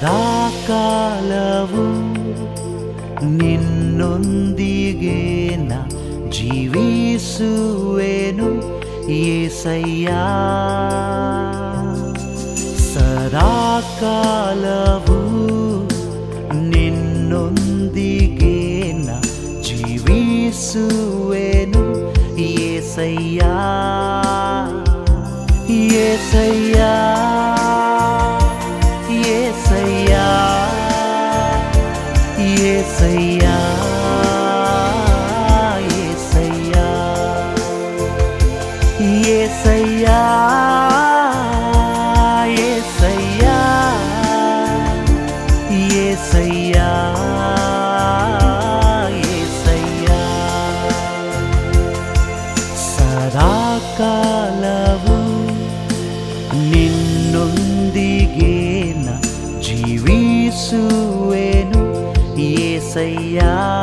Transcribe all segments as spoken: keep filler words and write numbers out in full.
ಸದಾಕಾಲವು ನಿನ್ನೊಂದಿಗೆ ನಾ ಜೀವಿಸುವೆನು ಯೇಸಯ್ಯ. ಸದಾಕಾಲವು ನಿನ್ನೊಂದಿಗೆ ನಾ ಜೀವಿಸುವೆನು ಯೇಸಯ್ಯ. ಯೇಸಯ್ಯ ಯೇಸಯ್ಯ ಯೇಸಯ್ಯ ಯೇಸಯ್ಯ ಯೇಸಯ್ಯ ಯೇಸಯ್ಯ ಯೇಸಯ್ಯ. ಸದಾಕಾಲವು ನಿನ್ನೊಂದಿಗೆ ನಾ ಜೀವಿಸುವೆನು ಯೇಸಯ್ಯ.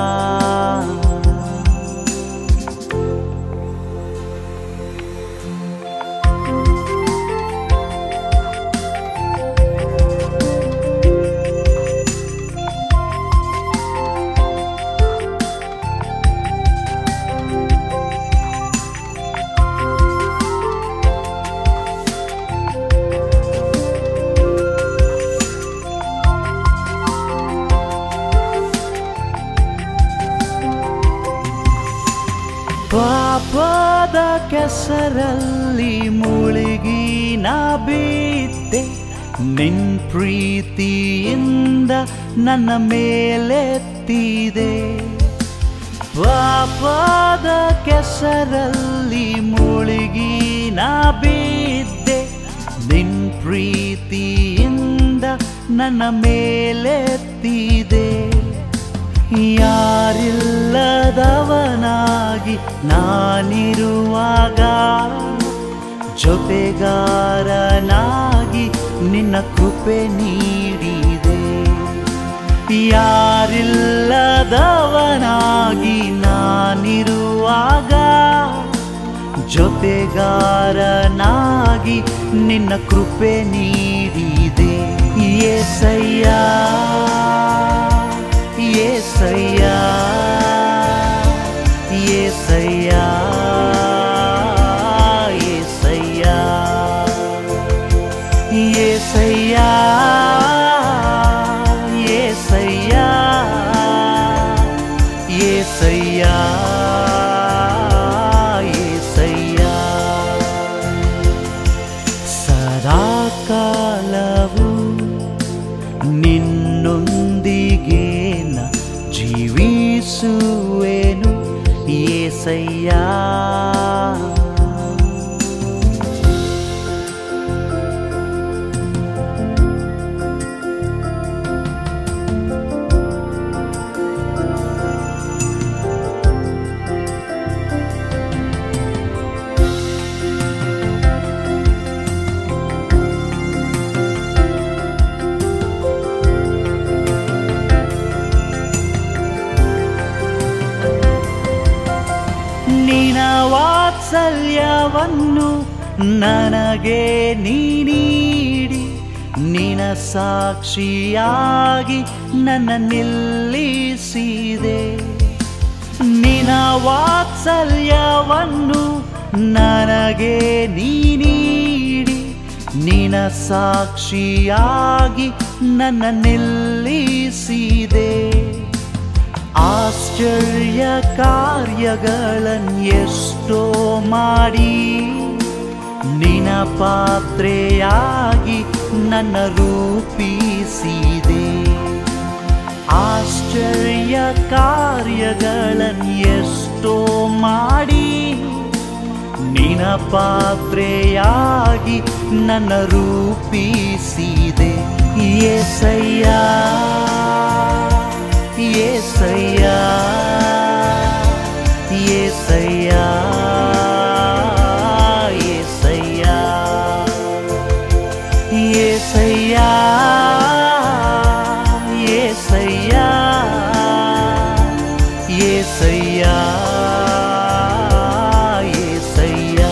ಪಾಪದ ಕೆಸರಲ್ಲಿ ಮುಳುಗಿ ನಾ ಬಿದ್ದೆ, ನಿನ್ ಪ್ರೀತಿಯಿಂದ ನನ್ನ ಮೇಲೆತ್ತಿದೆ. ಪಾಪದ ಕೆಸರಲ್ಲಿ ಮುಳುಗಿ ನಾ ಬಿದ್ದೆ, ನಿನ್ ಪ್ರೀತಿಯಿಂದ ನನ್ನ ಮೇಲೆತ್ತಿದೆ. ಯಾರಿಲ್ಲದವನಾಗಿ ನಾನಿರುವಾಗ ಜೊತೆಗಾರನಾಗಿ ನಿನ್ನ ಕೃಪೆ ನೀಡಿದೆ. ಯಾರಿಲ್ಲದವನಾಗಿ ನಾನಿರುವಾಗ ಜೊತೆಗಾರನಾಗಿ ನಿನ್ನ ಕೃಪೆ ನೀಡಿದೆ. ಯೇಸಯ್ಯ ಯೇಸಯ್ಯ ಯೇಸಯ್ಯ ಯೇಸಯ್ಯ ಯೇಸಯ್ಯ ಯೇಸಯ್ಯ ಯೇಸಯ್ಯ ಯೇಸಯ್ಯ. ಸದಾಕಾಲವು ನಿನ್ನೊಂದಿಗೆ ನಾ ಜೀವಿಸುವೆನು ಯೇಸಯ್ಯ. ನಿನ್ನ ವಾತ್ಸಲ್ಯವನ್ನು ನನಗೆ ನೀಡಿ, ನಿನ್ನ ಸಾಕ್ಷಿಯಾಗಿ ನನ್ನ ನಿಲ್ಲಿಸಿದೆ. ನಿನ್ನ ವಾತ್ಸಲ್ಯವನ್ನು ನನಗೆ ನೀಡಿ, ನಿನ್ನ ಸಾಕ್ಷಿಯಾಗಿ ನನ್ನ ನಿಲ್ಲಿಸಿದೆ. ಆಶ್ಚರ್ಯ ಕಾರ್ಯಗಳನ್ನೆಷ್ಟೋ ಮಾಡಿ ನಿನ್ನ ಪಾತ್ರೆಯಾಗಿ ನನ್ನ ರೂಪಿಸಿದೆ. ಆಶ್ಚರ್ಯ ಕಾರ್ಯಗಳನ್ನೆಷ್ಟೋ ಮಾಡಿ ನಿನ್ನ ಪಾತ್ರೆಯಾಗಿ ನನ್ನ ರೂಪಿಸಿದೆ. ಯೇಸಯ್ಯ ಯೇಸಯ್ಯ ಯೇಸಯ್ಯ ಯೇಸಯ್ಯ ಯೇಸಯ್ಯ ಯೇಸಯ್ಯ ಯೇಸಯ್ಯ ಯೇಸಯ್ಯ.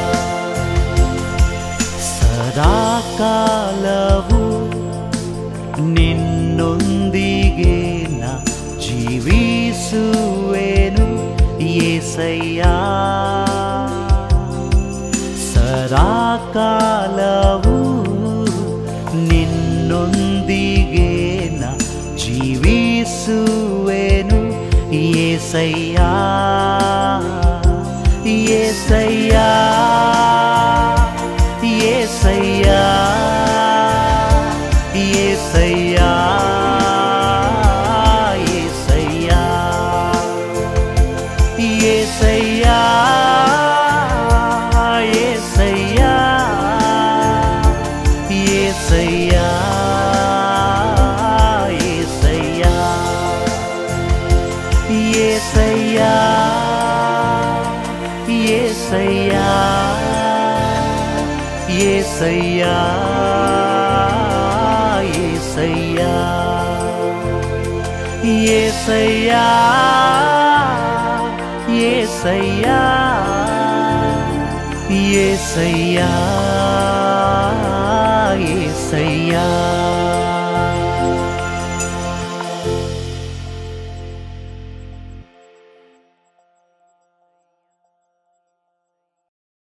ಸದಾಕಾಲವು ನಿನ್ನೊಂದಿಗೆ ನಾ ಜೀವಿಸುವೆನು యేసయ్యಾ ಸದಾಕಾಲವು ನಿನ್ನೊಂದಿಗೆ ನಾ ಜೀವಿಸುವೆನು యేసయ్యా యేసయ్యా యేసయ్యా యేసయ్యా యేసయ్యా యేసయ్యా యేసయ్యా యేసయ్యా యేసయ్యా యేసయ్యా యేసయ్యా యేసయ్యా యేసయ్యా యేసయ్యా యేసయ్యా